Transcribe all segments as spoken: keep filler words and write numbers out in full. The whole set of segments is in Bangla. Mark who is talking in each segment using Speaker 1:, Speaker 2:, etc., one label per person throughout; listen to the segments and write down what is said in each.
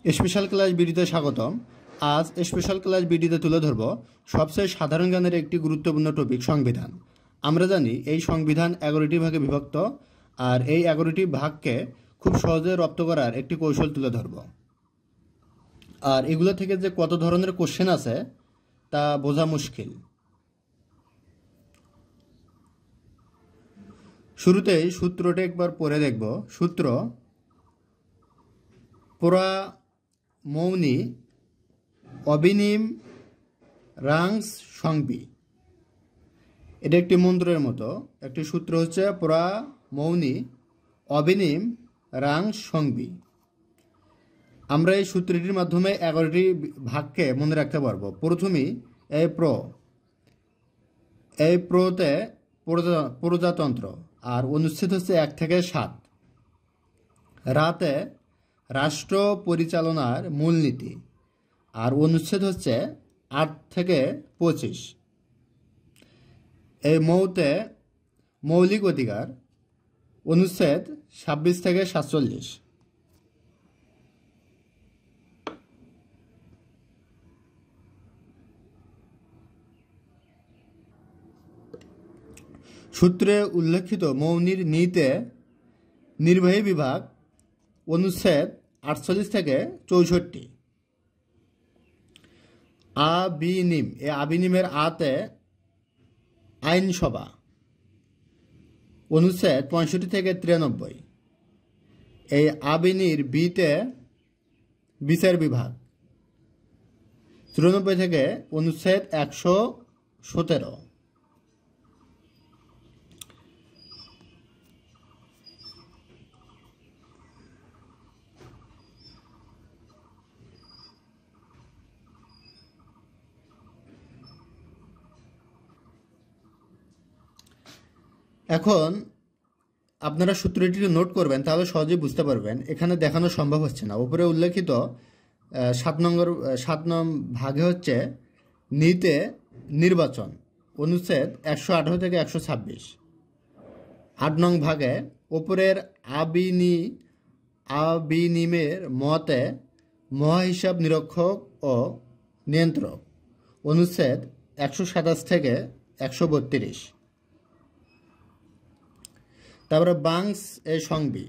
Speaker 1: স্পেশাল ক্লাস বিডিতে স্বাগতম। আজ স্পেশাল ক্লাস বিডিতে তুলে ধরব সবচেয়ে সাধারণ জ্ঞানের একটি গুরুত্বপূর্ণ টপিক সংবিধান। আমরা জানি এই সংবিধান এগারোটি ভাগে বিভক্ত, আর এই এগারোটি ভাগকে খুব সহজে রপ্ত করার একটি কৌশল তুলে ধরব। আর এগুলো থেকে যে কত ধরনের কোশ্চেন আছে তা বোঝা মুশকিল। শুরুতেই সূত্রটা একবার পড়ে দেখব। সূত্র: পুরা মৌনি অবিনিম রাংস সংবি। এটা একটি মন্ত্রের মতো একটি সূত্র হচ্ছে পুরা মৌনি অবিনিম রাংস সংবি। আমরা এই সূত্রটির মাধ্যমে এগারোটি ভাগকে মনে রাখতে পারবো। প্রথমেই এই প্র এই প্রতে প্রজাতন্ত্র, আর অনুচ্ছেদ হচ্ছে এক থেকে সাত। রাতে রাষ্ট্র পরিচালনার মূলনীতি, আর অনুচ্ছেদ হচ্ছে আট থেকে পঁচিশ। এই মৌতে মৌলিক অধিকার, অনুচ্ছেদ ছাব্বিশ থেকে সাতচল্লিশ। সূত্রে উল্লেখিত মৌনির নীতে নির্বাহী বিভাগ, অনুচ্ছেদ আটচল্লিশ থেকে চৌষট্টি। আবিনিম, এ আবিনিমের আতে আইনসভা, অনুচ্ছেদ পঁয়ষট্টি থেকে তিরানব্বই। এই আবিনির বিতে বিচার বিভাগ, চুরানব্বই থেকে অনুচ্ছেদ একশো সতেরো। এখন আপনারা সূত্রটি নোট করবেন, তাহলে সহজেই বুঝতে পারবেন। এখানে দেখানো সম্ভব হচ্ছে না। উপরে উল্লেখিত সাত নম্বর সাত নং ভাগে হচ্ছে নীতে নির্বাচন, অনুচ্ছেদ একশো আঠারো থেকে একশো ছাব্বিশ। আট নং ভাগে উপরের আবিনি আবিনিমের মতে মহাহিসাব নিরীক্ষক ও নিয়ন্ত্রক, অনুচ্ছেদ একশো সাতাশ থেকে একশো বত্রিশ। তারপরে বাংস এ সংবি,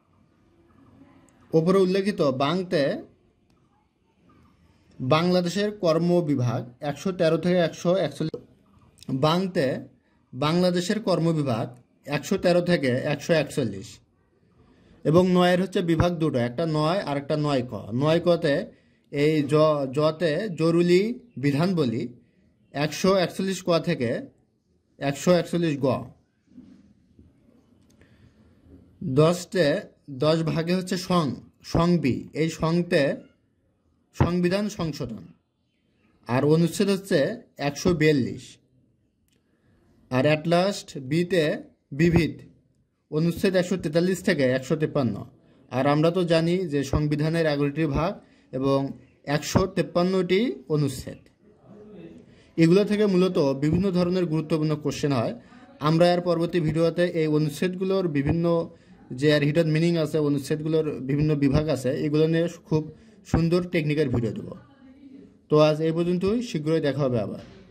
Speaker 1: উপরে উল্লেখিত বাংতে বাংলাদেশের কর্ম বিভাগ, একশো তেরো থেকে একশো একচল্লিশ। বাংতে বাংলাদেশের কর্ম বিভাগ একশো তেরো থেকে একশো একচল্লিশ। এবং নয়ের হচ্ছে বিভাগ দুটো, একটা নয় আর একটা নয় ক। নয় কতে এই জ জতে জরুরি বিধান বলি, একশো একচল্লিশ ক থেকে একশো একচল্লিশ গ। দশটে দশ ভাগে হচ্ছে সং সংবি, এই সংতে সংবিধান সংশোধন, আর অনুচ্ছেদ হচ্ছে একশো বিয়াল্লিশ। আর অ্যাট লাস্ট বিতে বিবিধ, অনুচ্ছেদ একশো তেতাল্লিশ থেকে একশো তেপ্পান্ন। আর আমরা তো জানি যে সংবিধানের এগারোটি ভাগ এবং একশো তেপ্পান্নটি অনুচ্ছেদ। এগুলো থেকে মূলত বিভিন্ন ধরনের গুরুত্বপূর্ণ কোশ্চেন হয়। আমরা এর পরবর্তী ভিডিওতে এই অনুচ্ছেদগুলোর বিভিন্ন যে আর হিডেন মিনিং আছে, অনুচ্ছেদগুলোর বিভিন্ন বিভাগ আছে, এগুলো নিয়ে খুব সুন্দর টেকনিক্যাল ভিডিও দেবো। তো আজ এই পর্যন্তই, শীঘ্রই দেখা হবে আবার।